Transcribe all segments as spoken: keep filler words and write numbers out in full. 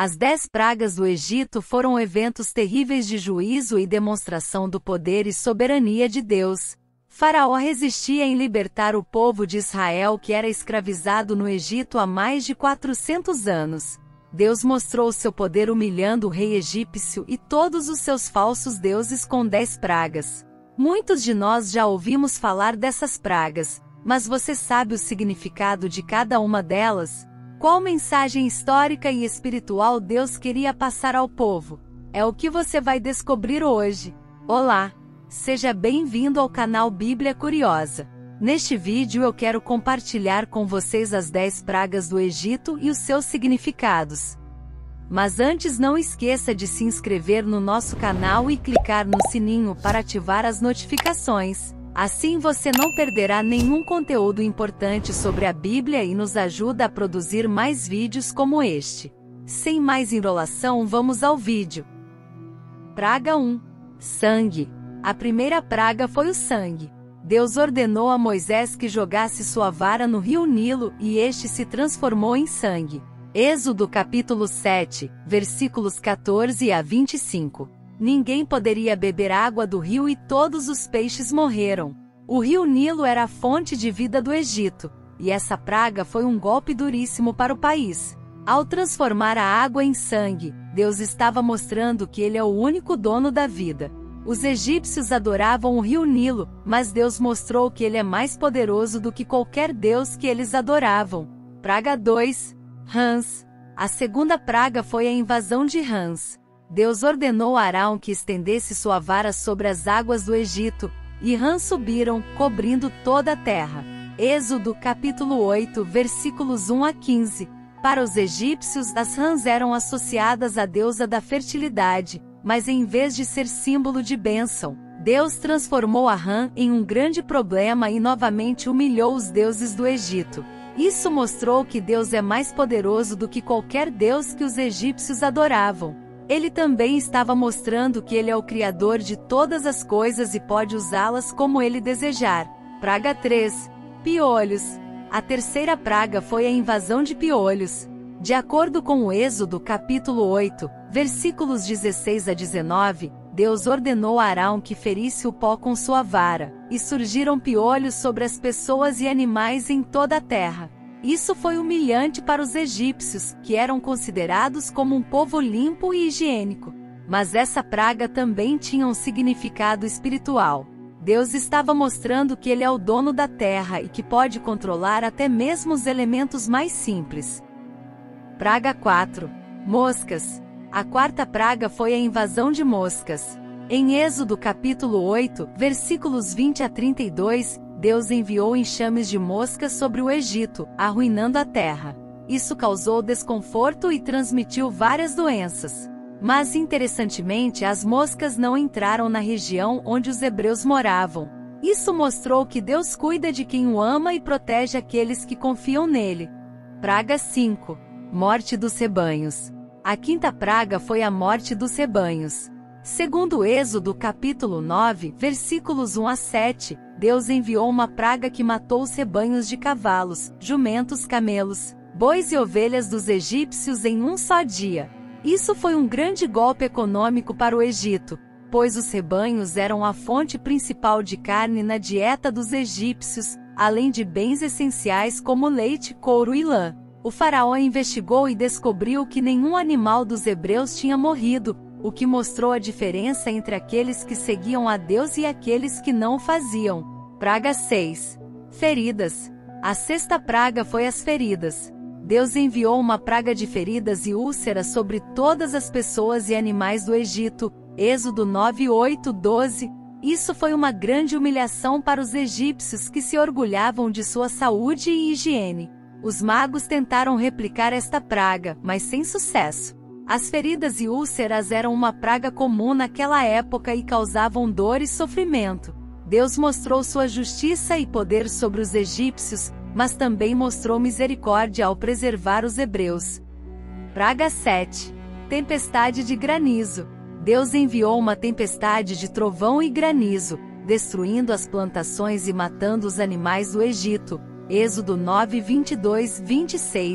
As dez pragas do Egito foram eventos terríveis de juízo e demonstração do poder e soberania de Deus. Faraó resistia em libertar o povo de Israel que era escravizado no Egito há mais de quatrocentos anos. Deus mostrou seu poder humilhando o rei egípcio e todos os seus falsos deuses com dez pragas. Muitos de nós já ouvimos falar dessas pragas, mas você sabe o significado de cada uma delas? Qual mensagem histórica e espiritual Deus queria passar ao povo? É o que você vai descobrir hoje. Olá! Seja bem-vindo ao canal Bíblia Curiosa. Neste vídeo eu quero compartilhar com vocês as dez pragas do Egito e os seus significados. Mas antes não esqueça de se inscrever no nosso canal e clicar no sininho para ativar as notificações. Assim você não perderá nenhum conteúdo importante sobre a Bíblia e nos ajuda a produzir mais vídeos como este. Sem mais enrolação, vamos ao vídeo. Praga um. Sangue. A primeira praga foi o sangue. Deus ordenou a Moisés que jogasse sua vara no rio Nilo e este se transformou em sangue. Êxodo capítulo sete, versículos quatorze a vinte e cinco. Ninguém poderia beber água do rio e todos os peixes morreram. O rio Nilo era a fonte de vida do Egito, e essa praga foi um golpe duríssimo para o país. Ao transformar a água em sangue, Deus estava mostrando que Ele é o único dono da vida. Os egípcios adoravam o rio Nilo, mas Deus mostrou que Ele é mais poderoso do que qualquer deus que eles adoravam. Praga dois. Rãs. A segunda praga foi a invasão de rãs. Deus ordenou a Arão que estendesse sua vara sobre as águas do Egito, e rãs subiram, cobrindo toda a terra. Êxodo capítulo oito, versículos um a quinze. Para os egípcios, as rãs eram associadas à deusa da fertilidade, mas em vez de ser símbolo de bênção, Deus transformou a rã em um grande problema e novamente humilhou os deuses do Egito. Isso mostrou que Deus é mais poderoso do que qualquer deus que os egípcios adoravam. Ele também estava mostrando que Ele é o Criador de todas as coisas e pode usá-las como Ele desejar. Praga três. Piolhos. A terceira praga foi a invasão de piolhos. De acordo com o Êxodo capítulo oito, versículos dezesseis a dezenove, Deus ordenou a Arão que ferisse o pó com sua vara, e surgiram piolhos sobre as pessoas e animais em toda a terra. Isso foi humilhante para os egípcios, que eram considerados como um povo limpo e higiênico. Mas essa praga também tinha um significado espiritual. Deus estava mostrando que Ele é o dono da terra e que pode controlar até mesmo os elementos mais simples. Praga quatro. Moscas. A quarta praga foi a invasão de moscas. Em Êxodo capítulo oito, versículos vinte a trinta e dois, Deus enviou enxames de moscas sobre o Egito, arruinando a terra. Isso causou desconforto e transmitiu várias doenças. Mas interessantemente, as moscas não entraram na região onde os hebreus moravam. Isso mostrou que Deus cuida de quem o ama e protege aqueles que confiam nele. Praga cinco. Morte dos rebanhos. A quinta praga foi a morte dos rebanhos. Segundo Êxodo capítulo nove, versículos um a sete, Deus enviou uma praga que matou os rebanhos de cavalos, jumentos, camelos, bois e ovelhas dos egípcios em um só dia. Isso foi um grande golpe econômico para o Egito, pois os rebanhos eram a fonte principal de carne na dieta dos egípcios, além de bens essenciais como leite, couro e lã. O faraó investigou e descobriu que nenhum animal dos hebreus tinha morrido, o que mostrou a diferença entre aqueles que seguiam a Deus e aqueles que não o faziam. Praga seis. Feridas. A sexta praga foi as feridas. Deus enviou uma praga de feridas e úlceras sobre todas as pessoas e animais do Egito. Êxodo nove, oito, doze. Isso foi uma grande humilhação para os egípcios que se orgulhavam de sua saúde e higiene. Os magos tentaram replicar esta praga, mas sem sucesso. As feridas e úlceras eram uma praga comum naquela época e causavam dor e sofrimento. Deus mostrou sua justiça e poder sobre os egípcios, mas também mostrou misericórdia ao preservar os hebreus. Praga sete. Tempestade de granizo. Deus enviou uma tempestade de trovão e granizo, destruindo as plantações e matando os animais do Egito. Êxodo nove, vinte e dois, vinte e seis.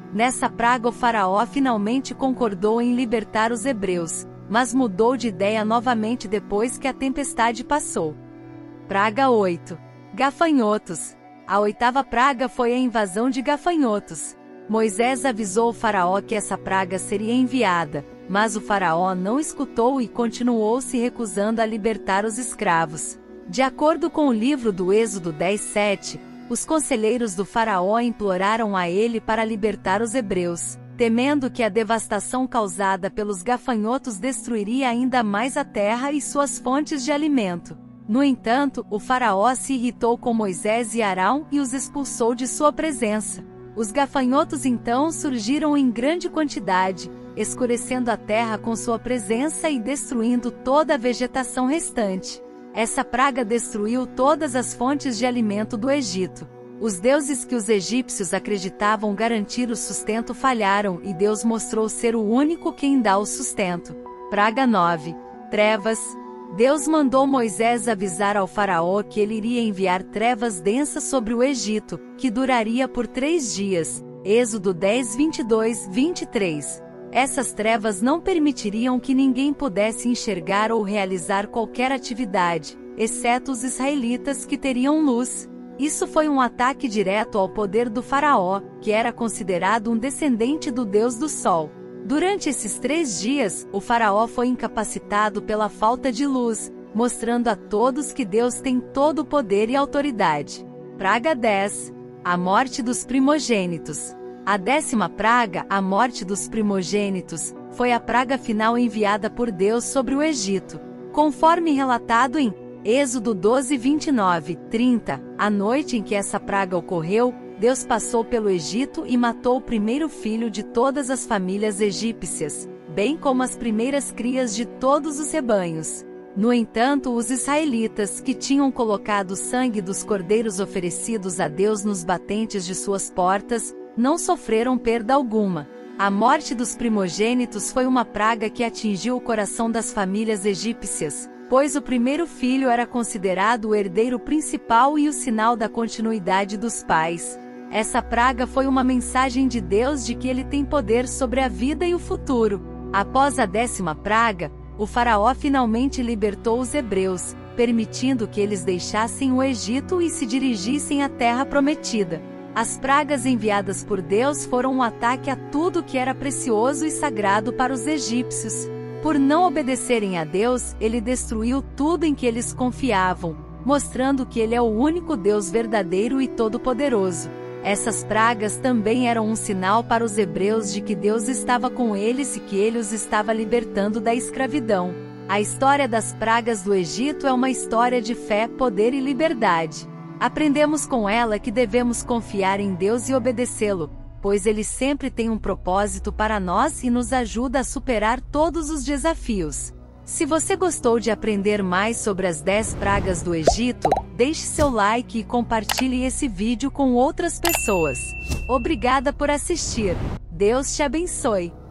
Nessa praga o faraó finalmente concordou em libertar os hebreus, mas mudou de ideia novamente depois que a tempestade passou. Praga oito. Gafanhotos. A oitava praga foi a invasão de gafanhotos. Moisés avisou o faraó que essa praga seria enviada, mas o faraó não escutou e continuou se recusando a libertar os escravos. De acordo com o livro do Êxodo dez, sete, os conselheiros do faraó imploraram a ele para libertar os hebreus, temendo que a devastação causada pelos gafanhotos destruiria ainda mais a terra e suas fontes de alimento. No entanto, o faraó se irritou com Moisés e Arão e os expulsou de sua presença. Os gafanhotos então surgiram em grande quantidade, escurecendo a terra com sua presença e destruindo toda a vegetação restante. Essa praga destruiu todas as fontes de alimento do Egito. Os deuses que os egípcios acreditavam garantir o sustento falharam e Deus mostrou ser o único quem dá o sustento. Praga nove. Trevas. Deus mandou Moisés avisar ao faraó que ele iria enviar trevas densas sobre o Egito, que duraria por três dias. Êxodo dez, vinte e dois, vinte e três. Essas trevas não permitiriam que ninguém pudesse enxergar ou realizar qualquer atividade, exceto os israelitas que teriam luz. Isso foi um ataque direto ao poder do faraó, que era considerado um descendente do Deus do Sol. Durante esses três dias, o faraó foi incapacitado pela falta de luz, mostrando a todos que Deus tem todo o poder e autoridade. Praga dez. A morte dos primogênitos. A décima praga, a morte dos primogênitos, foi a praga final enviada por Deus sobre o Egito. Conforme relatado em Êxodo doze, vinte e nove, trinta, a noite em que essa praga ocorreu, Deus passou pelo Egito e matou o primeiro filho de todas as famílias egípcias, bem como as primeiras crias de todos os rebanhos. No entanto, os israelitas, que tinham colocado o sangue dos cordeiros oferecidos a Deus nos batentes de suas portas, não sofreram perda alguma. A morte dos primogênitos foi uma praga que atingiu o coração das famílias egípcias, pois o primeiro filho era considerado o herdeiro principal e o sinal da continuidade dos pais. Essa praga foi uma mensagem de Deus de que ele tem poder sobre a vida e o futuro. Após a décima praga, o faraó finalmente libertou os hebreus, permitindo que eles deixassem o Egito e se dirigissem à terra prometida. As pragas enviadas por Deus foram um ataque a tudo que era precioso e sagrado para os egípcios. Por não obedecerem a Deus, ele destruiu tudo em que eles confiavam, mostrando que ele é o único Deus verdadeiro e todo-poderoso. Essas pragas também eram um sinal para os hebreus de que Deus estava com eles e que ele os estava libertando da escravidão. A história das pragas do Egito é uma história de fé, poder e liberdade. Aprendemos com ela que devemos confiar em Deus e obedecê-lo, pois ele sempre tem um propósito para nós e nos ajuda a superar todos os desafios. Se você gostou de aprender mais sobre as dez pragas do Egito, deixe seu like e compartilhe esse vídeo com outras pessoas. Obrigada por assistir. Deus te abençoe.